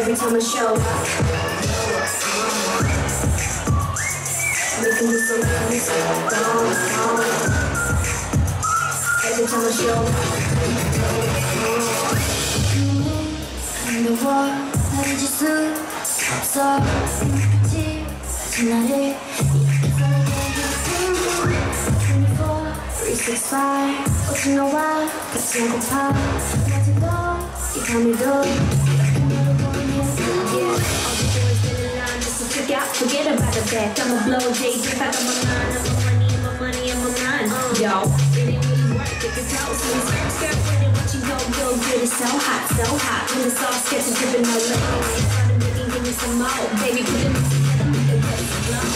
every time I show up. We can do some things, gone. Every time I show up. 무거워 던질 수 없어 빛이 사진 나를 이끌어내게 해 24, 365 오직 너와 같이 하고파 낮에도 이 밤에도 이렇게 너를 보면 Yeah, all you do is stand in line just to check out. Forget about the fact I'ma blow Jay-Z. I got my mind, and my money, and my money, and my mind. Yo, it ain't really work if your toes in skirt with it. What you go get it so hot. When the sauce gets dripping all over, I'm trying give me some more. Baby, put it together, make it wet.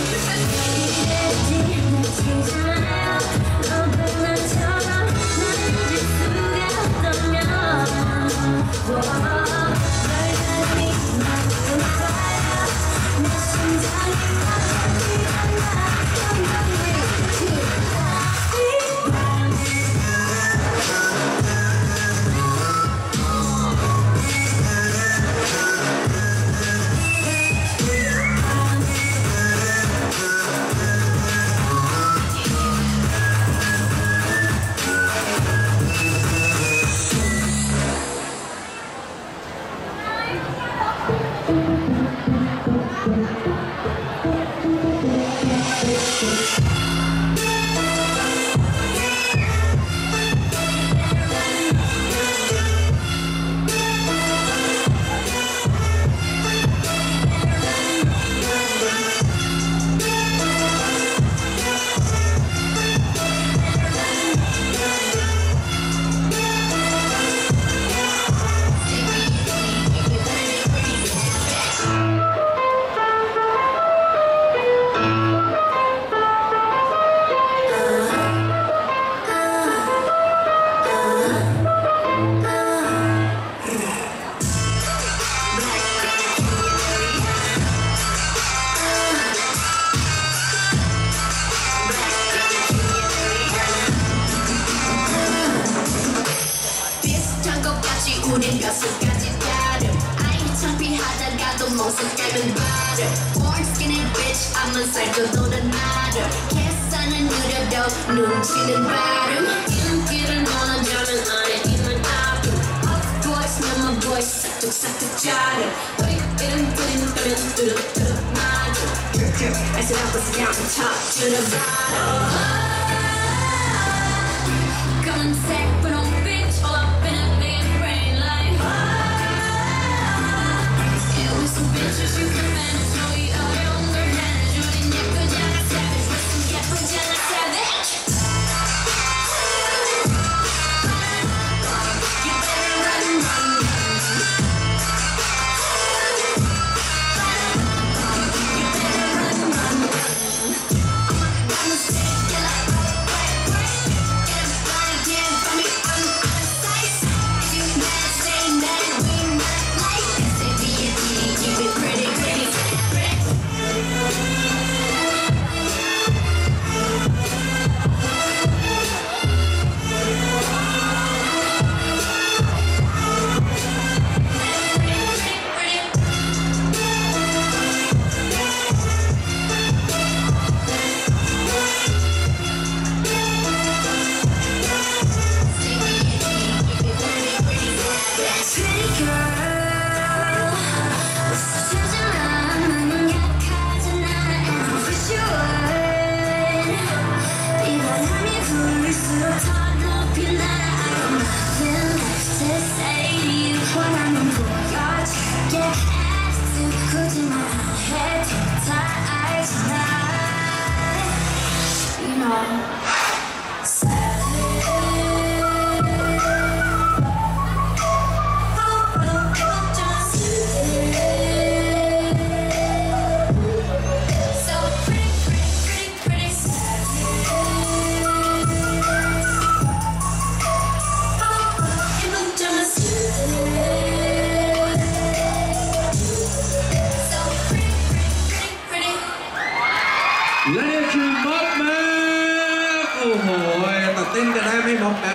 우린 여섯 가지 다름 아이 창피하다가도 모습 짧은 발을 Born skinny bitch 앞만 살도 도는 나를 계산은 느려도 눈치는 빠름 인기를 원하자면 안에 있는 아픔 Of course 난 my voice 싹둑싹둑 자름 이름 뜨면 뚜룩뚜룩 마주 I said I was down from top to the bottom 검은색 분홍 bitch all up in a big brain like It was some bitches you can manage No you 어려운 걸 해내줘 우린 예쁘잖아 savage 무슨 예쁘잖아 savage You better run run You better run run I'm a stick killer